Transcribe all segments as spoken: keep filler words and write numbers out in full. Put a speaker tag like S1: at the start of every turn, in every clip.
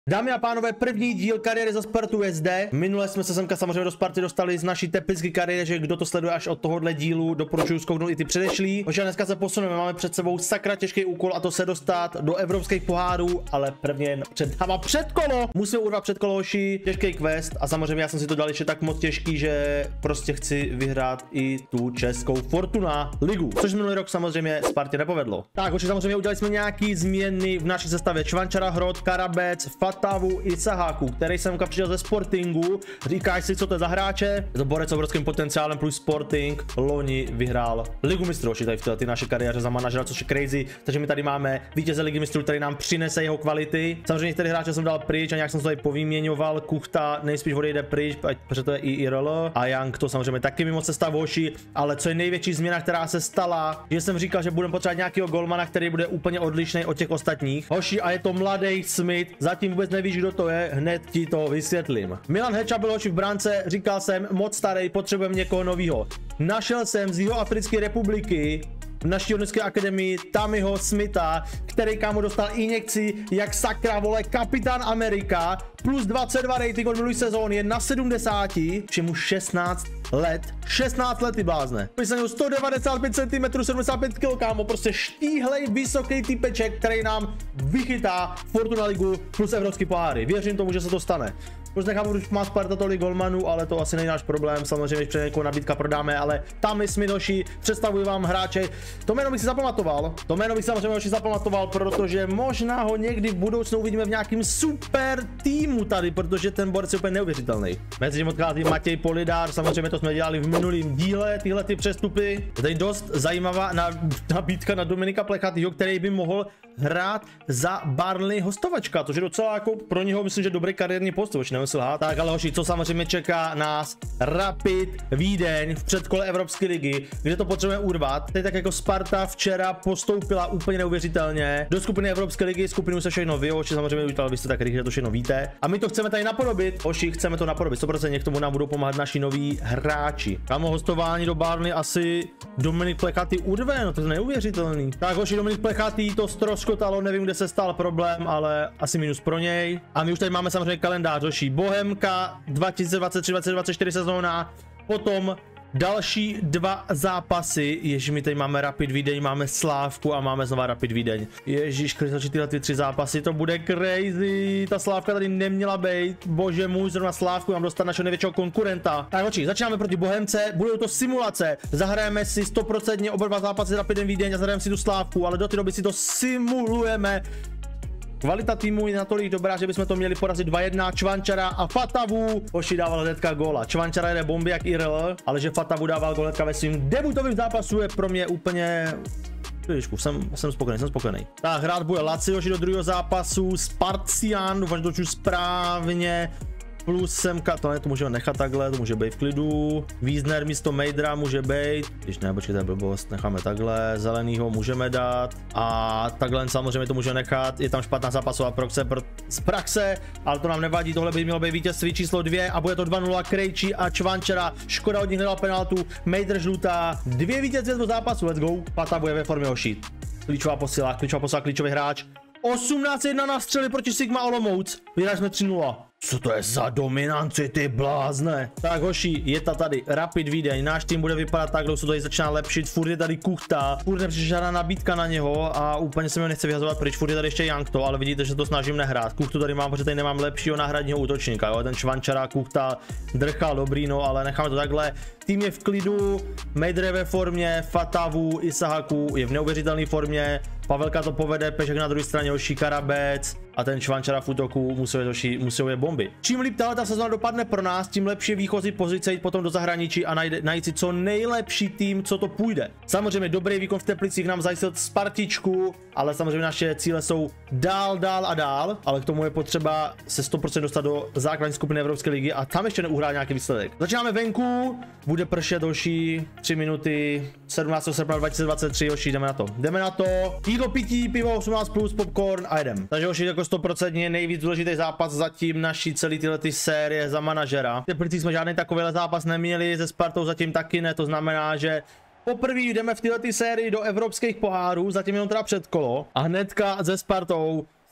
S1: Dámy a pánové, první díl kariéry za Spartu je zde. Minule jsme se semka samozřejmě do Sparty dostali z naší tepické kariéry, že kdo to sleduje až od tohohle dílu, doporučuji zkouknout i ty předešlý. Protože dneska se posuneme, máme před sebou sakra těžký úkol, a to se dostat do evropských pohárů, ale prvně jen před dáma předkolo. Musíme urvat předkolo, hoši, těžký quest a samozřejmě já jsem si to dal ještě tak moc těžký, že prostě chci vyhrát i tu českou Fortuna ligu, což minulý rok samozřejmě Spartě nepovedlo. Tak, hoši, samozřejmě udělali jsme nějaký změny v naší sestavě. Čvančara, Hrot, Karabec, Fatavu i Saháku, který jsem přišel ze Sportingu. Říkáš si, co to je za hráče? Je to borec s obrovským potenciálem plus Sporting. Loni vyhrál Ligu mistrů tady v té naší kariéře za manažera, což je crazy. Takže my tady máme vítěze Ligy mistrů, který nám přinese jeho kvality. Samozřejmě některé hráče jsem dal pryč a nějak jsem to tady povyměňoval. Kuchta nejspíš odejde pryč, protože to je i IRL. A Young to samozřejmě taky mimo sestav, hoši. Ale co je největší změna, která se stala, že jsem říkal, že budeme potřebovat nějakého golmana, který bude úplně odlišný od těch ostatních. Hoši, a je to mladý Smith. Zatím vůbec nevíš, kdo to je, hned ti to vysvětlím. Milan Heča byl, hoši, v bránce, říkal jsem, moc starý, potřebujeme někoho novýho. Našel jsem z Jihoafrické republiky v naší juniorské akademii Tammyho Smitha, který kámo dostal injekci jak sakra, vole, kapitán Amerika, plus dvacet dva rating od minulý sezóny, je na sedmdesáti, všemu šestnáct let, šestnáct let, ty blázne. Myslím, sto devadesát pět centimetrů, sedmdesát pět kilogramů, kámo, prostě štíhlej, vysoký typeček, který nám vychytá Fortuna ligu plus evropský poháry. Věřím tomu, že se to stane. Už nechápu, když má Sparta tolik golmanů, ale to asi není náš problém, samozřejmě, když před nějakou nabídka prodáme, ale tam jsme doši, představuji vám hráče. To jméno bych si zapamatoval, to jméno bych samozřejmě už zapamatoval, protože možná ho někdy v budoucnu uvidíme v nějakým super týmu tady, protože ten borec je úplně neuvěřitelný. Mezi tím odchází Matěj Polidár, samozřejmě to jsme dělali v minulém díle, tyhle ty přestupy. Je tady dost zajímavá nabídka na Dominika Plechatýho, který by mohl hrát za Burnley hostovačka, což je docela jako pro něho, myslím, že dobrý kariérní post, už nemusel lhát. Tak ale hoši, co samozřejmě čeká nás? Rapid Vídeň v předkole Evropské ligy, kde to potřebujeme urvat. Teď tak jako Sparta včera postoupila úplně neuvěřitelně do skupiny Evropské ligy, skupinu se všechno ví, hoši, samozřejmě už vy jste tak rychle, že to všechno víte. A my to chceme tady napodobit, hoši, chceme to napodobit, sto procent k tomu nám budou pomáhat naši noví hráči. Kámo, hostování do Burnley asi Dominik Plechatý urve, no to je neuvěřitelný. Tak hoši, Dominik Plechatý to ztroskotalo, nevím, kde se stal problém, ale asi minus pro něj. A my už tady máme samozřejmě kalendář, hoši, Bohemka dva tisíce dvacet tři dvacet dvacet čtyři sezóna, potom další dva zápasy, ježiš, my tady máme Rapid Vídeň, máme Slávku a máme znova Rapid Vídeň. Ježíš, když tyhle ty tři zápasy, to bude crazy, ta Slávka tady neměla být, bože můj, zrovna Slávku mám dostat našeho největšího konkurenta. Tak hoči, začínáme proti Bohemce, budou to simulace, zahrajeme si sto procent oba dva zápasy s Rapidem Vídeň a zahrajeme si tu Slávku, ale do té doby si to simulujeme. Kvalita týmu je natolik dobrá, že bychom to měli porazit dva jedna. Čvančara a Fatavu. Hoši dával hnedka góla. Čvančara jede bomby jak I R L, ale že Fatavu dával gól hnedka ve svým debutovým zápasu je pro mě úplně... Chvíličku, jsem, jsem spokojený, jsem spokojený. Tak hrát bude Lazio do druhého zápasu. Spartian, doufám, že to čtu správně. Plus semka, to ne, to můžeme nechat takhle, to může být v klidu. Wiesner místo Mejdra může být, když ne, počkejte, blbost, necháme takhle. Zelenýho můžeme dát a takhle samozřejmě to můžeme nechat. Je tam špatná zápasová praxe z praxe, ale to nám nevadí, tohle by mělo být vítězství číslo dvě a bude to dva nula Krejčí a Čvančara. Škoda od nich nedal penaltu, Mejdr žlutá, dvě vítězství do zápasu, let's go. Pata bude ve formě, hoši. Klíčová posila, klíčová posila, klíčový hráč. osmnáct jedna na střely proti Sigma Olomouc, vyhráli jsme tři nula. Co to je za dominanci, ty blázne? Tak hoši, je ta tady Rapid Vídeň, náš tým bude vypadat takhle, už se to tady začíná lepšit, furt je tady Kuchta, furt nepřišla žádná nabídka na něho a úplně se mi ho nechce vyhazovat pryč, furt je tady ještě Youngto, ale vidíte, že to snažím nehrát. Kuchtu tady mám, protože tady nemám lepšího náhradního útočníka, jo? Ten Čvančara, Kuchta drchal dobrý, no, ale necháme to takhle. Tým je v klidu, Mejdr je ve formě, Fatavu i Sahaku je v neuvěřitelné formě, Pavelka to povede, Pešek na druhé straně, hoši, Karabec a ten Čvančara v útoku musí hoši, musí je bomby. Čím líp tahle ta sezóna dopadne pro nás, tím lepší výchozí pozice jít potom do zahraničí a najde, najít si co nejlepší tým, co to půjde. Samozřejmě dobrý výkon v Teplicích nám zajistil Spartičku, ale samozřejmě naše cíle jsou dál, dál a dál, ale k tomu je potřeba se sto procent dostat do základní skupiny Evropské ligy a tam ještě neuhrát nějaký výsledek. Začínáme venku, bude pršet, hoši, tři minuty, sedmnáctého srpna dva tisíce dvacet tři, hoši, jdeme na to. Jdeme na to, jídlo, pití, pivo, osmnáct plus, popcorn a jdem. Takže hoši, jako sto procent nejvíc důležitý zápas zatím naší celý tyhle ty série za manažera. V Teplicích jsme žádný takovýhle zápas neměli, se Spartou zatím taky ne, to znamená, že poprvé jdeme v této sérii do evropských pohárů, zatím jenom teda předkolo a hnedka se Spartou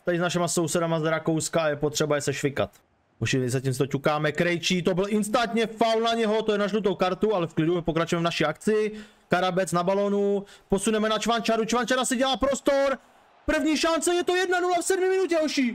S1: tady s našima sousedama z Rakouska je potřeba je se švikat. Už zatím to ťukáme. Krejčí, to byl instantně faul na něho, to je na žlutou kartu, ale v klidu pokračujeme v naší akci. Karabec na balonu, posuneme na Čvančaru, Čvančara si dělá prostor. První šance, je to jedna nula v sedmé minutě, hoši.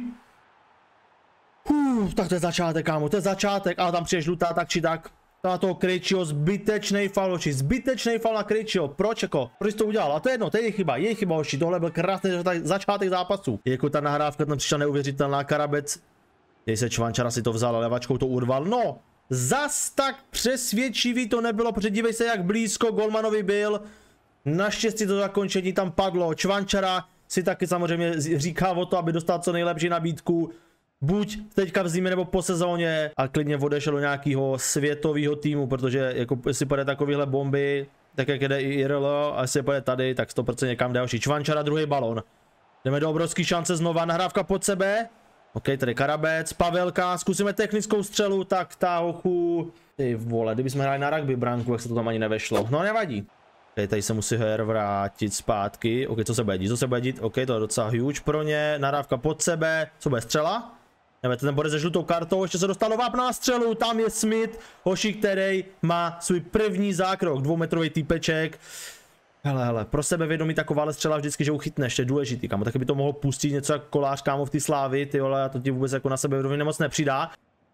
S1: Uf, tak to je začátek, kámo, to je začátek, ale tam přijde žlutá tak či tak. Na toho Krejčího zbytečný faul, hoši, zbytečný faul na Krejčího. Proč jako? Proč to udělal? A to je jedno, to je chyba, je chyba, hoši, tohle byl krásný začátek zápasu. Jako ta nahrávka tam přišla neuvěřitelná, Karabec. Jej se Čvančara si to vzal, levačkou to urval. No, zas tak přesvědčivý to nebylo, protože dívej se, jak blízko golmanovi byl. Naštěstí to zakončení tam padlo. Čvančara si taky samozřejmě říká o to, aby dostal co nejlepší nabídku. Buď teďka v zimě nebo po sezóně a klidně odešel do nějakého světového týmu, protože jako si půjde takovýhle bomby, tak jak jde i I R L, a jestli půjde tady, tak sto procent někam další. Čvančara, druhý balon. Jdeme do obrovský šance znova, nahrávka pod sebe. OK, tady Karabec, Pavelka, zkusíme technickou střelu, tak ta hochu. Ty vole, kdybychom hráli na rugby branku, jak se to tam ani nevešlo. No nevadí. Okay, tady se musí her vrátit zpátky. OK, co se bude dít, co se bude dít? OK, to je docela huge pro ně. Nahrávka pod sebe, co bude střela? Jdeme ten bude se žlutou kartou, ještě se dostal do vápna na střelu, tam je Smith, hoši, který má svůj první zákrok, dvoumetrový týpeček. Hele, hele, pro sebevědomí takováhle střela vždycky, že uchytne, ještě důležitý, kámo, taky by to mohlo pustit něco jako kolář, kámo, v té Slávy, ty vole, a to ti vůbec jako na sebevědomí nemoc nepřidá.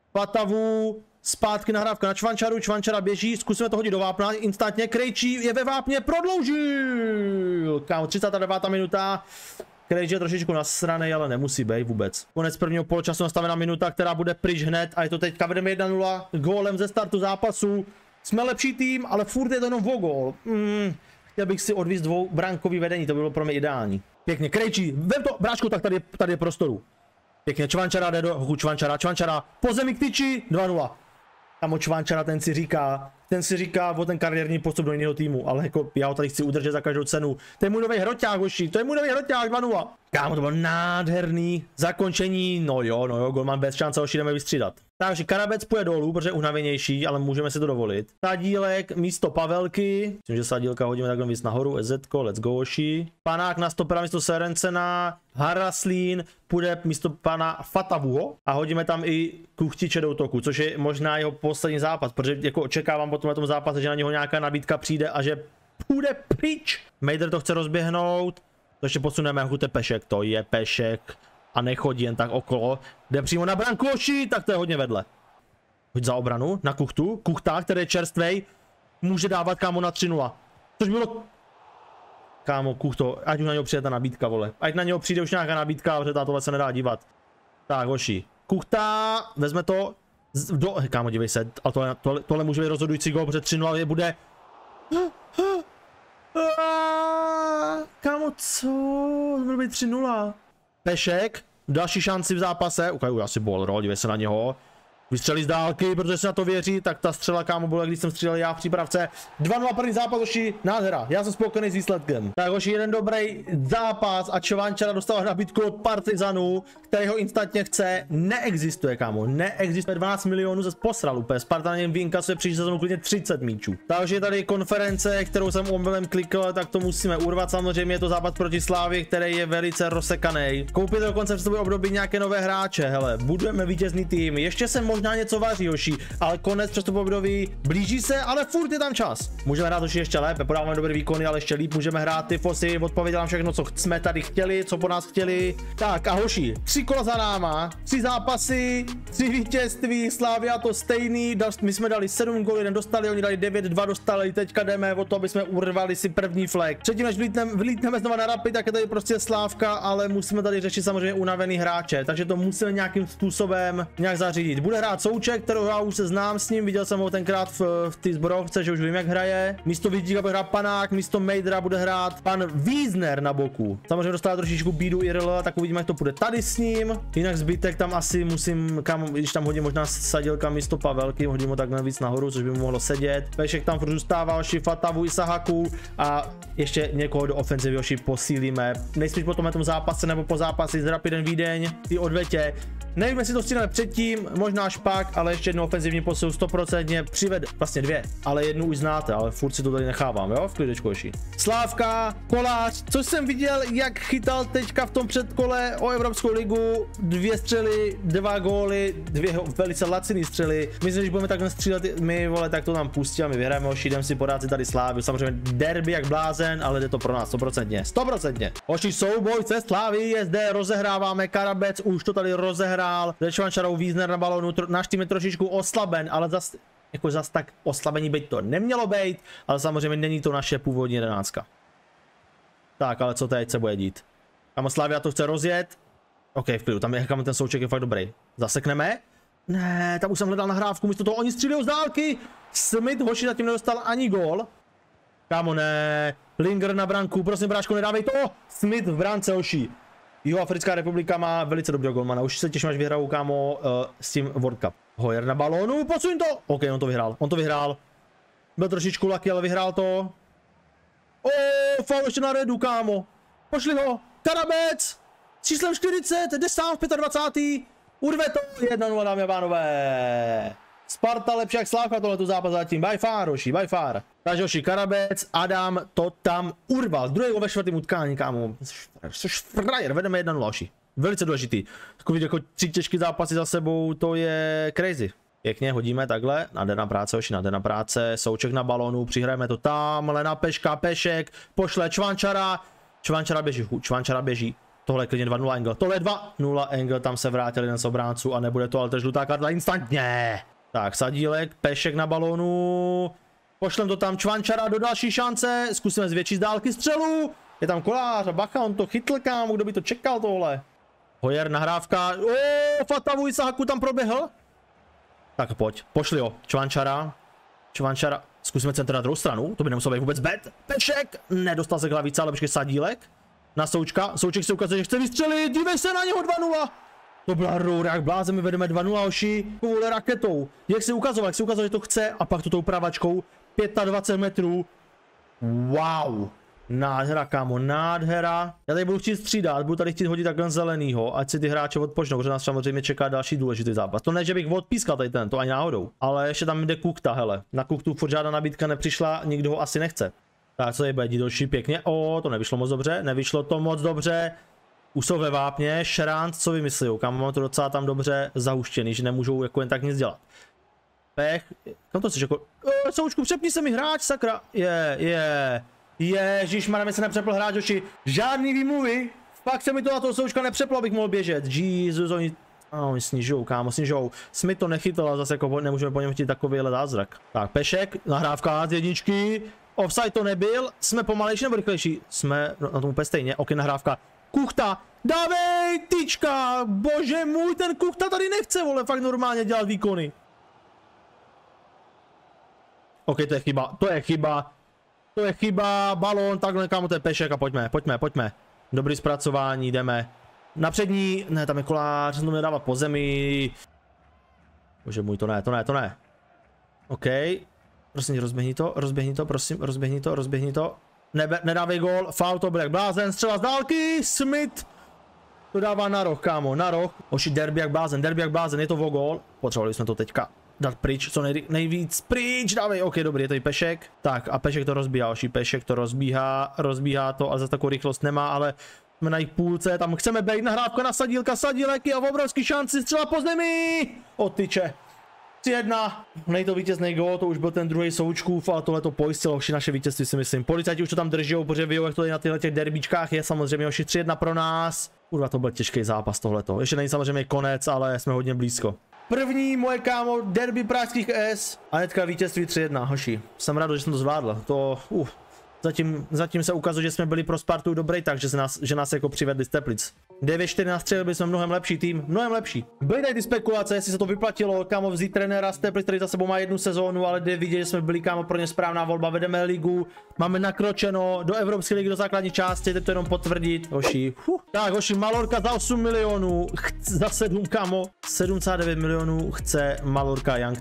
S1: Patavu, zpátky nahrávka na Čvančaru, Čvančara běží, zkusíme to hodit do vápna, instantně, Krejčí je ve vápně, prodloužil, kámo, třicátá devátá minuta. Krejčí je trošičku nasranej, ale nemusí být vůbec. Konec prvního poločasu, nastavená minuta, která bude pryč hned a je to teďka, vedeme jedna nula, gólem ze startu zápasu. Jsme lepší tým, ale furt je to jenom o gól. Mm. Chtěl bych si odvízt dvou brankový vedení, to by bylo pro mě ideální. Pěkně, Krejčí, vem to, bráčku, tak tady, tady je prostoru. Pěkně, Čvančara jde do hochu, Čvančara, Čvančara, po zemi k tyči, dva nula. Kamo Čvančara, ten si říká, ten si říká o ten kariérní postup do jiného týmu, ale jako já ho tady chci udržet za každou cenu. To je můj nový hroťák, hoši, to je můj nový hroťák, dva nula. Kámo, to bylo nádherný zakončení, no jo, no jo, golman bez šance, hoši, jdeme vystřídat. Takže Karabec půjde dolů, protože je unavenější, ale můžeme si to dovolit. Sadílek místo Pavelky, myslím, že Sadílka hodíme takhle víc nahoru, EZko, let's go, hoši. Panák na stopera místo Serencena, Haraslín půjde místo pana Fatavuho a hodíme tam i Kuchtiče do útoku, což je možná jeho poslední zápas, protože jako očekávám potom na tom zápase, že na něho nějaká nabídka přijde a že půjde pryč. Mejder to chce rozběhnout, to ještě posuneme, hute Pešek, to je Pešek. A nechodí jen tak okolo, jde přímo na branku, oši, tak to je hodně vedle. Hoď za obranu, na Kuchtu, Kuchta, který je čerstvej, může dávat, kámo, na tři nula. Což bylo... Kámo, Kuchto, ať už na něho přijde ta nabídka, vole. Ať na něho přijde už nějaká nabídka, protože tohle se nedá dívat. Tak, hoši. Kuchta, vezme to... Z, do... Kámo, dívej se, ale tohle, tohle, tohle může být rozhodující gol, protože tři nula je bude... Kámo, co? To bude být tři nula. Pešek, další šanci v zápase, ukajuji asi ball roll, dívej se na něho. Vystřelí z dálky, protože se na to věří, tak ta střela, kámo, byla, když jsem střílel já v přípravce. dva nula první zápas, hoši, nádhera, já jsem spokojený s výsledkem. Tak, hoši, jeden dobrý zápas a Čvančara dostala nabídku od Partizanu, který ho instantně chce, neexistuje, kámo, neexistuje, dvanáct milionů se posral úplně, Sparta na něm vyinkasuje příští sezónu klidně třicet míčů. Takže je tady konference, kterou jsem omylem klikl, tak to musíme urvat, samozřejmě je to zápas proti Slávě, který je velice rozsekaný. Koupit dokonce v sobě období nějaké nové hráče, hele, budujeme vítězný tým, ještě se možná něco vaří, hoši, ale konec přestupového období blíží se, ale furt je tam čas. Můžeme hrát hoši ještě lépe, podáváme dobré výkony, ale ještě líp můžeme hrát ty fosy, odpověděl nám všechno, co jsme tady chtěli, co po nás chtěli. Tak a hoši, tři kola za náma, tři zápasy, tři vítězství, Slavia to stejný, my jsme dali sedm gólů, jeden dostali, oni dali devět, dva dostali, teďka jdeme o to, aby jsme urvali si první flag. Předtím, než vlítneme, vlítneme znova na Rapid, tak je tady prostě Slávka, ale musíme tady řešit samozřejmě unavený hráče, takže to musíme nějakým způsobem nějak zařídit. Bude hrát Souček, kterou já už se znám s ním, viděl jsem ho tenkrát v, v té zborovce, že už vím, jak hraje. Místo Vidíka bude hrát Panák, místo Mejdra bude hrát pan Wiesner na boku. Samozřejmě dostává trošičku bídu I R L, tak uvidíme, jak to bude tady s ním. Jinak zbytek tam asi musím, kam, když tam hodím možná Sadílka místo Pavelky, hodím ho takhle víc nahoru, což by mu mohlo sedět. Pešek tam furt zůstává, oši Fatavu, Isahaku a ještě někoho do ofenzivy, oši posílíme. Nejspíš po tomhle tom zápase nebo po zápasi s Rapidem Vídeň, ty odvetě. Nevím, jestli to střídáme předtím, možná až pak, ale ještě jednu ofenzivní posilu sto procent přivede, vlastně dvě, ale jednu už znáte, ale furt si to tady nechávám, jo, v klidečku ještě. Slávka, Kolář, což jsem viděl, jak chytal teďka v tom předkole o Evropskou ligu, dvě střely, dva góly, dvě velice laciný střely. Myslím, že budeme takhle střílet my, vole, tak to nám pustí a my vyhrajeme, hoši, jdem si podat si tady Slávy, samozřejmě derby jak blázen, ale jde to pro nás sto procent, sto procent. Hoši, souboj se Slávy je zde, rozehráváme, Karabec už to tady rozehrál, se Čvančarou, Wiesner na balónu, náš tým je trošičku oslaben, ale zas, jako zas tak oslabení být to nemělo být, ale samozřejmě není to naše původní jedenáctka. Tak, ale co teď se bude dít? Tam Slavia to chce rozjet. OK, v klidu, tam je, kam ten souček je fakt dobrý. Zasekneme? Ne, tam už jsem hledal nahrávku, místo toho oni střílí z dálky. Smith, hoši, zatím nedostal ani gól. Kámo, ne. Linger na branku, prosím, bráško, nedávej to. Smith v brance, hoši. Jihoafrická republika má velice dobrého golmana, už se těším, až vyhrajou, kámo, uh, s tím World Cup. Hoyer na balónu, posuň to. OK, on to vyhrál, on to vyhrál. Byl trošičku lucky, ale vyhrál to. O, faul ještě na redu, kámo. Pošli ho. Karabec. S číslem čtyřicet, jde sám v dvacátém pátém Urve to. jedna nula, dámy a pánové. Sparta lepší jak Slávka tohleto zápas zatím. By far, hoši, by far. Takže hoši, Karabec, Adam to tam urval. Druhý ve čtvrtém utkání, kámo. Což frajer, vedeme jedna nula, hoši. Velice důležitý. Takový jako tři těžké zápasy za sebou, to je crazy. Pěkně hodíme takhle, nádherná práce, hoši, nádherná práce, Souček na balonu, přihrajeme to tamhle na Peška, Pešek, pošle Čvančara, Čvančara běží, Čvančara běží, tohle je klidně dva nula Engel, tohle je dva nula Engel, tam se vrátil jeden z obránců a nebude to ale to žlutá karta instantně. Tak, Sadílek, Pešek na balonu, pošlem to tam Čvančara do další šance, zkusíme zvětšit z dálky střelu, je tam Kolář a bacha, on to chytl, kámo, kdo by to čekal tohle. Hoyer, nahrávka, o, Fatavuj Sahaku tam proběhl. Tak pojď, pošli ho, Čvančara, Čvančara, zkusíme centr na druhou stranu, to by nemuselo být vůbec bet, Pešek, nedostal se k hlavice, ale počkej, Sadílek, na Součka, Souček se ukazuje, že chce vystřelit, dívej se na něho dva nula, to byla roura, jak bláze, my vedeme dva nula, hoši, kvůli raketou, jak si ukazoval, jak si ukazoval, že to chce a pak to tou pravačkou, dvacet pět metrů, wow. Nádhera, kámo, nádhera. Já tady budu chtít střídat, budu tady chtít hodit takhle zelenýho, ať si ty hráče odpočnou, protože nás samozřejmě čeká další důležitý zápas. To ne, že bych odpískal tady ten, to ani náhodou. Ale ještě tam jde Kukta, hele. Na Kuktu furt žádná nabídka nepřišla, nikdo ho asi nechce. Tak co je bude další pěkně. O, to nevyšlo moc dobře, nevyšlo to moc dobře. Už jsou ve vápně, Šerant, co vymyslí, kámo, mám to docela tam dobře zahuštěný, že nemůžou jako jen tak nic dělat. Pech, kam to chceš jako, o, Součku, přepni se mi hráč, sakra, je, je. Ježišmarja, mi se nepřepl hráč, hoši. Žádný výmluvy. Fakt se mi to na toho Součka nepřeplo, abych mohl běžet. Jesus, oni... A oni snižujou, kámo, snižujou. Smith to nechytl, ale zase jako nemůžeme po něm chtít takovýhle zázrak. Tak, Pešek, nahrávka z jedničky. Offside to nebyl. Jsme pomalejší nebo rychlejší? Jsme na tom úplně stejně. Ok, nahrávka. Kuchta. Dávej, tyčka. Bože můj, ten Kuchta tady nechce, vole, fakt normálně dělat výkony. Ok, to je chyba, to je chyba. To je chyba, balón, takhle, kámo, to je Pešek a pojďme, pojďme, pojďme. Dobrý zpracování, jdeme. Na přední, ne, tam je Kolář, jsem to nedává po zemi. Bože můj, to ne, to ne, to ne. OK. Prosím tě, rozběhni to, rozběhni to, prosím, rozběhni to, rozběhni to. Nebe, nedávej gól, foul to byl jak blázen, střela z dálky, Smith. To dává na roh, kámo, na roh. Oši, derby jak blázen, derby jak blázen, je to o gól. Potřebovali jsme to teďka dát pryč, co nej, nejvíc pryč, dávej, ok, dobrý, je tady Pešek. Tak a Pešek to rozbíhá, oši, Pešek to rozbíhá, rozbíhá to, ale za takovou rychlost nemá, ale jsme na jejich půlce, tam chceme být, nahrávka na Sadílka, Sadílek je v obrovský šanci, střela po zemi, odtyče. tři jedna, nej to vítězný gól, to už byl ten druhý Součkův, ale tohle to pojistilo oši naše vítězství, si myslím. Policajti už to tam drží, protože ví, jak to je na těchto těch derbíčkách, je samozřejmě oši tři jedna pro nás. Kurva, to byl těžký zápas tohleto, ještě není samozřejmě konec, ale jsme hodně blízko. První moje, kámo, derby pražských S a hnedka vítězství tři jedna, hoši. Jsem rád, že jsem to zvládl, to, uh, zatím, zatím se ukazuje, že jsme byli pro Spartu dobrý, takže se nás, že nás jako přivedli z Teplic. devět čtyři na střel, byli jsme mnohem lepší tým, mnohem lepší. Byly tady ty spekulace, jestli se to vyplatilo, kámo, vzít trenéra z Teplic, který za sebou má jednu sezónu, ale jde vidět, že jsme byli, kámo, pro ně správná volba, vedeme ligu, máme nakročeno do Evropské ligy, do základní části, teď to jenom potvrdit, hoši. Huh. Tak, hoši, Malorka za osm milionů, za sedm, kámo, sedm celá devět milionů chce Malorka Jankta.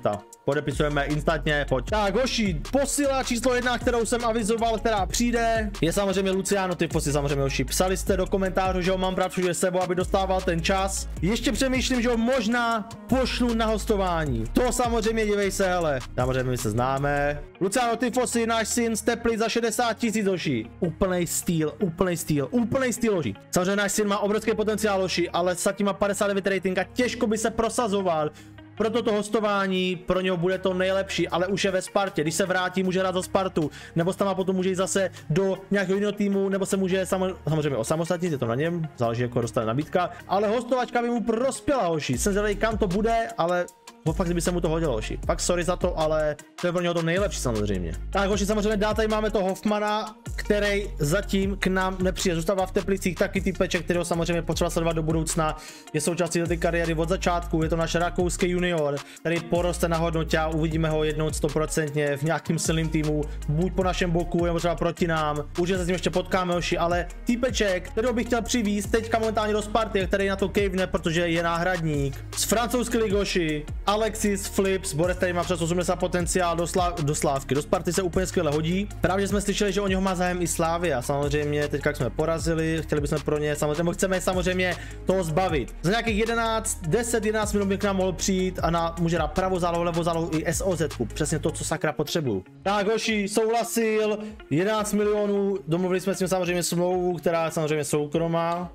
S1: podepisujeme instantně, pojď. Tak, hoši, posila číslo jedna, kterou jsem avizoval, která přijde, je samozřejmě Luciano Tifosi, samozřejmě hoši. Psali jste do komentářů, že ho mám brát všude s sebou, aby dostával ten čas. Ještě přemýšlím, že ho možná pošlu na hostování. To samozřejmě, dívej se, hele. Samozřejmě my se známe. Luciano Tifosi, náš syn z Teplic za šedesát tisíc, hoši. Úplnej styl, úplnej styl, úplnej styl, hoši. Samozřejmě náš syn má obrovský potenciál, hoši, ale Sati má padesát devět rating a těžko by se prosazoval. Proto to hostování pro něho bude to nejlepší, ale už je ve Spartě. Když se vrátí, může hrát za Spartu, nebo tam a potom může jít zase do nějakého jiného týmu, nebo se může samo, samozřejmě osamostatnit, je to na něm, záleží, jako dostane nabídka, ale hostovačka by mu prospěla, hoši. Jsem zvědavý, kam to bude, ale fakt by se mu to hodilo, hoši. Fakt sorry za to, ale to je pro něho to nejlepší samozřejmě. Tak, hoši, samozřejmě dál tady máme toho Hoffmana, který zatím k nám nepřijde. Zůstává v Teplicích, taky typeček, kterého samozřejmě potřeba sledovat do budoucna. Je součástí té kariéry od začátku, je to náš rakouský junior, který poroste na hodnotě a uvidíme ho jednou stoprocentně v nějakým silným týmu, buď po našem boku, nebo třeba proti nám. Už se s ním ještě potkáme, hoši, ale typeček, kterého bych chtěl přivízt teďka momentálně do Sparty, který na to kejvne, protože je náhradník. Z francouzské ligy, hoši, Alexis Flips, Borec tady má přes osmdesát potenciál do, slá, do Slávky, do Sparty se úplně skvěle hodí. Právě jsme slyšeli, že o něho má zájem i Slávy a samozřejmě teďka jak jsme porazili, chtěli bychom pro ně, samozřejmě chceme samozřejmě toho zbavit. Za nějakých jedenáct, deset, jedenáct minut by k nám mohl přijít a na, může dát pravou zálohu, levou zálohu i S O Z ku, přesně to, co sakra potřebuju. Tak, hoši, souhlasil, jedenáct milionů, domluvili jsme s tím samozřejmě smlouvu, která je samozřejmě soukromá,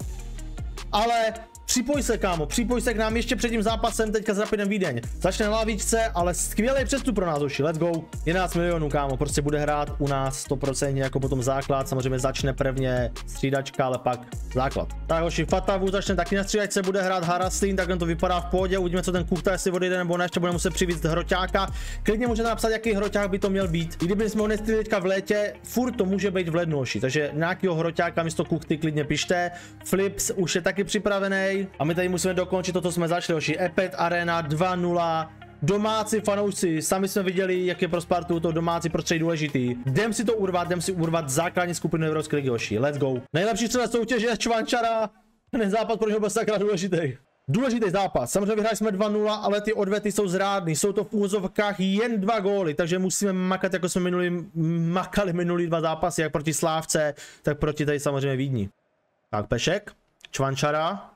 S1: ale připoj se, kámo, připoj se k nám ještě před tím zápasem teďka s Rapidem Vídeň. Začne na lavičce, ale skvělý přestup pro nás, hoši, let's go. jedenáct milionů, kámo, prostě bude hrát u nás sto procent jako potom základ, samozřejmě začne prvně střídačka, ale pak základ. Tak, hoši, Fatavu začne taky na střídačce, bude hrát Haraslín, tak to vypadá v pohodě, uvidíme, co ten Kuchta, jestli odejde nebo ne, ještě bude muset přivést Hroťáka. Klidně můžete napsat, jaký Hroťák by to měl být. I kdyby jsme ho nestihli teďka v létě, furt to může být v lednu, hoši, takže nějakého Hroťáka místo Kuchty klidně pište. Flips už je taky připravený. A my tady musíme dokončit to, co jsme začali, hoši. Epet Arena dva nula. Domácí fanoušci, sami jsme viděli, jak je pro Spartu to domácí prostředí důležitý. Jdem si to urvat, jdem si urvat základní skupinu Evropské ligy, hoši. Let's go. Nejlepší střelec soutěže je Čvančara. Ten zápas pro něho byl sakra důležitý. Důležitý zápas. Samozřejmě vyhráli jsme dva nula, ale ty odvety jsou zrádný. Jsou to v úvozovkách jen dva góly, takže musíme makat, jako jsme minulý, makali minulý dva zápasy, jak proti Slávce, tak proti tady samozřejmě Vídni. Tak, Pešek, Čvančara.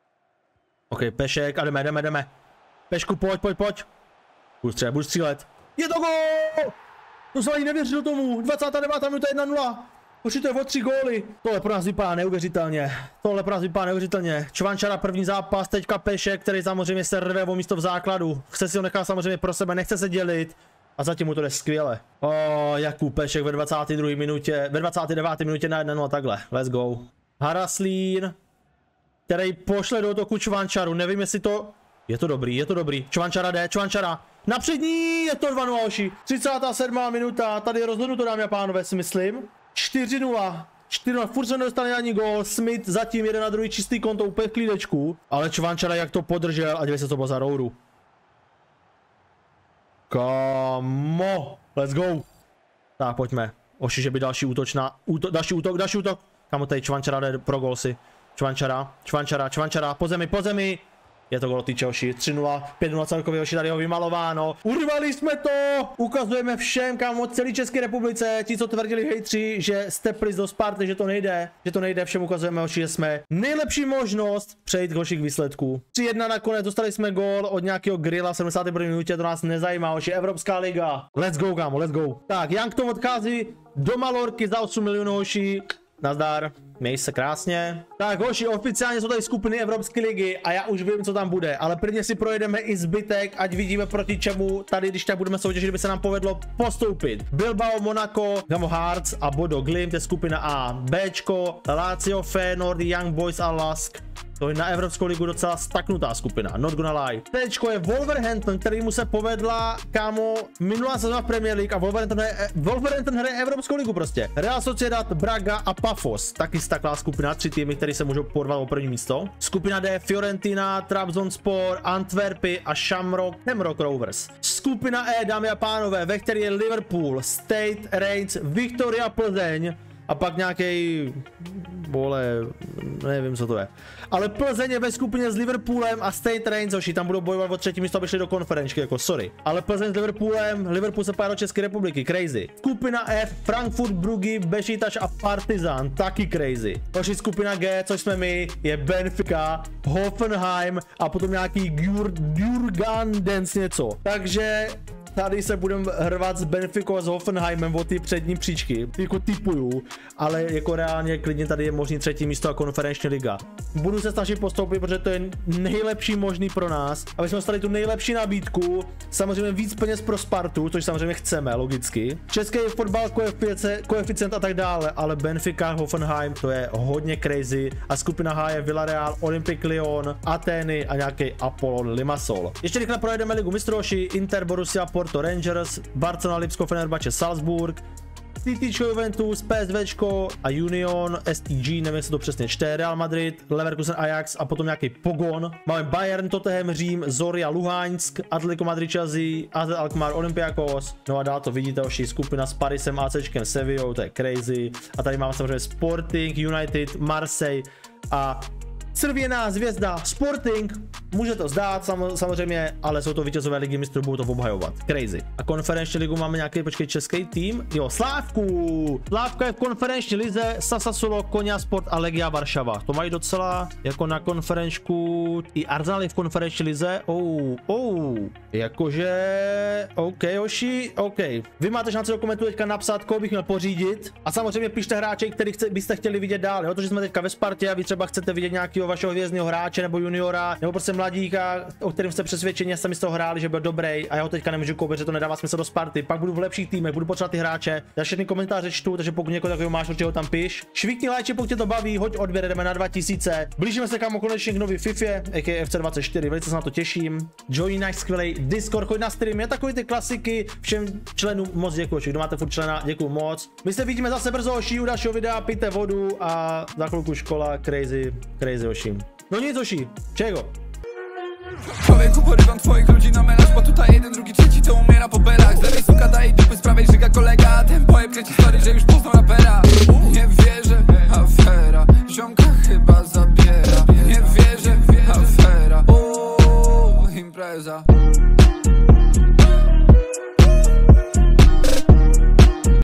S1: OK, Pešek a jdeme, jdeme, jdeme. Pešku, pojď, pojď, pojď. Budu střílet, budu střílet. Je to gól! To jsem ani nevěřil tomu. dvacátá devátá minuta jedna nula. Už to je o tři góly. Tohle pro nás vypadá neuvěřitelně. Tohle pro nás vypadá neuvěřitelně. Čvančara první zápas, teďka Pešek, který samozřejmě se rve o místo v základu. Chce si ho nechat samozřejmě pro sebe, nechce se dělit. A zatím mu to jde skvěle. O, Jakub Pešek ve dvacáté druhé minutě, ve dvacáté deváté minutě na jedna nula takhle. Let's go. Haraslín, který pošle do útoku Čvančaru, nevím jestli to... Je to dobrý, je to dobrý, Čvančara jde, Čvančara, na přední, je to dva nula, hoši, třicátá sedmá minuta, tady je rozhodnuto, dámy a pánové, si myslím, čtyři nula, čtyři nula, furt se nedostane ani gól, Smith zatím jede na druhý čistý konto, úplně v klídečku, ale Čvančara jak to podržel, a dívej se, to bylo za rouru. Kamo, let's go. Tak, pojďme, hoši, že by další útočná, úto, další útok, další útok, kamo tady Čvančara jde pro gól si. Čvančara, Čvančara, Čvančara, po zemi, po zemi. Je to gól, týče, hoši, tři nula, pět nula celkově, hoši, tady ho vymalováno. Urvali jsme to! Ukazujeme všem, kámo, celé České republice, ti, co tvrdili hejtři, že z Teplic do Sparty, že to nejde, že to nejde, všem ukazujeme, hoši, že jsme nejlepší možnost přejít k hoši k výsledku. tři jedna nakonec, dostali jsme gól od nějakého grilla v sedmdesáté první minutě, to nás nezajímá, hoši, Evropská liga. Let's go, kámo, let's go. Tak, Youngton odchází do Malorky za osm milionů, hoši. Nazdar, měj se krásně. Tak, hoši, oficiálně jsou tady skupiny Evropské ligy a já už vím, co tam bude, ale prvně si projedeme i zbytek, ať vidíme proti čemu tady, když tak budeme soutěžit, by se nám povedlo postoupit. Bilbao, Monaco, Gamo Hearts a Bodo Glimt je skupina A. Bčko, Lazio, Feyenoord, Young Boys a Lask. To je na Evropskou ligu docela staknutá skupina, not gonna lie. Tečko je Wolverhampton, který mu se povedla, kámo, minulá sezóna v Premier League a Wolverhampton hraje, Wolverhampton hraje Evropskou ligu prostě. Real Sociedad, Braga a Pafos, taky staklá skupina, tři týmy, které se můžou porvat o první místo. Skupina D, Fiorentina, Trabzonspor, Antwerpy a Shamrock, Shamrock Rovers. Skupina E, dámy a pánové, ve které je Liverpool, State, Reims, Viktoria Plzeň, a pak nějaký, vole, nevím, co to je. Ale Plzeň je ve skupině s Liverpoolem a Stade Reims, hoši, tam budou bojovat o třetí místo, aby šli do konferenčky, jako sorry. Ale Plzeň s Liverpoolem, Liverpool se pojede do České republiky, crazy. Skupina F, Frankfurt, Brugge, Beşiktaş a Partizan, taky crazy. Hoši, skupina G, což jsme my, je Benfica, Hoffenheim a potom nějaký Jurgandens něco. Takže tady se budeme hrvat s Benficou a s Hoffenheimem o ty přední příčky. Jako typuju, ale jako reálně klidně tady je možný třetí místo a konferenční liga. Budu se snažit postoupit, protože to je nejlepší možný pro nás, aby jsme dostali tu nejlepší nabídku. Samozřejmě víc peněz pro Spartu, což samozřejmě chceme, logicky. Český fotbal, koeficient a tak dále, ale Benfica, Hoffenheim, to je hodně crazy. A skupina H je Villarreal, Olympique Lyon, Atény a nějaký Apollon Limassol. Ještě rychle projedeme ligu mistrů, Inter, Borussia, Porto Rangers, Barcelona, Lipsko, Fenerbahce, Salzburg, City, Juventus, PSVčko a Union, S T G, nevím, jestli to přesně čte, Real Madrid, Leverkusen, Ajax a potom nějaký Pogon. Máme Bayern, Tottenham, Řím, Zorya, Luhansk, Atletico Madrid, Chelsea, A Z Alkmaar, Olympiakos. No a dál to vidíte, oši skupina s Parisem, ACčkem, Sevillou, to je crazy. A tady máme samozřejmě Sporting, United, Marseille a Červená hvězda Sporting, může to zdát sam, samozřejmě, ale jsou to vítězové ligy mistrů, budou to obhajovat. Crazy. A konferenční ligu máme nějaký, počkej, český tým? Jo, Slávku! Slávka je v konferenční lize, Sassuolo, Konya Sport a Legia Varšava. To mají docela jako na konferenčku. I Arsenal je v konferenční lize. Oh, oh. Jakože... OK, hoši, OK. Vy máte šanci do komentu teďka napsat, koho bych měl pořídit. A samozřejmě pište hráče, který chce, byste chtěli vidět dál. Jo, to, že jsme teďka ve Spartě a vy třeba chcete vidět nějaký vašeho hvězdného hráče nebo juniora, nebo prostě mladíka, o kterém jste přesvědčeni, sami z toho hráli, že byl dobrý a já ho teďka nemůžu koupit, že to nedává smysl do Sparty. Pak budu v lepších týmech, budu potřebovat ty hráče. Já všechny komentáře čtu, takže pokud někoho takového máš, určitě ho tam piš. Švihni lajči, pokud tě to baví, hoď odběr, jdeme na dva tisíce. Blížíme se kámo konečně k nový FIFA, aka F C dvacet čtyři, velice se na to těším. Join náš skvělý Discord, choď na stream, je takový ty klasiky, všem členům moc děkuji, kdo máte furt člena, děkuji moc. My se vidíme zase brzo, hoši, u dalšího videa, pijte vodu a za chvilku škola, crazy, crazy hoši. No nic, hoši, čego?
S2: Człowieku, porywam twoich ludzi na melanż, bo tutaj jeden, drugi, trzeci to umiera po belach. Z lewej suka daje dupy, z prawej żyga kolega. Ten pojeb kręci story, że już poznał rapera. Nie wierzę, afera, ziomka chyba zabiera. Nie wierzę, afera, uuu, impreza.